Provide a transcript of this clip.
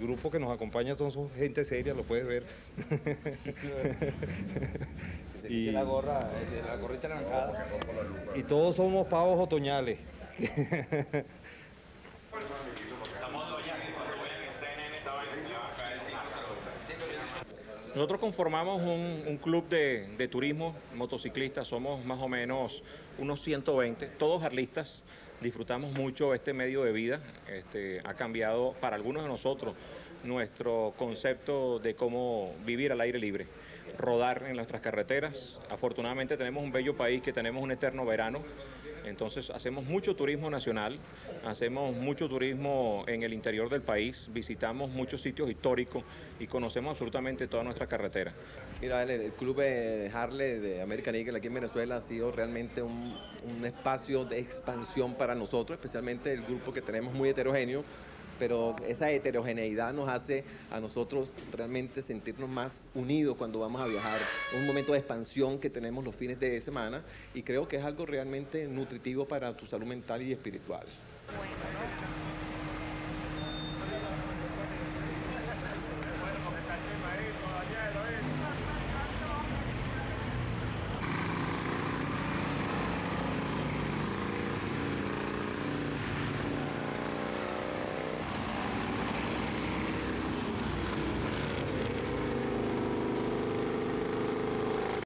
grupo que nos acompaña son gente seria, lo puedes ver. Y la gorrita anaranjada. Y todos somos pavos otoñales. Nosotros conformamos un club de turismo, motociclistas, somos más o menos unos 120, todos arlistas, disfrutamos mucho este medio de vida, ha cambiado para algunos de nosotros nuestro concepto de cómo vivir al aire libre, rodar en nuestras carreteras. Afortunadamente tenemos un bello país que tenemos un eterno verano, entonces hacemos mucho turismo nacional, hacemos mucho turismo en el interior del país, visitamos muchos sitios históricos y conocemos absolutamente toda nuestra carretera. Mira, el club de Harley de American Eagle aquí en Venezuela ha sido realmente un espacio de expansión para nosotros, especialmente el grupo que tenemos muy heterogéneo, pero esa heterogeneidad nos hace a nosotros realmente sentirnos más unidos cuando vamos a viajar. Un momento de expansión que tenemos los fines de semana y creo que es algo realmente nutritivo para tu salud mental y espiritual. Bueno,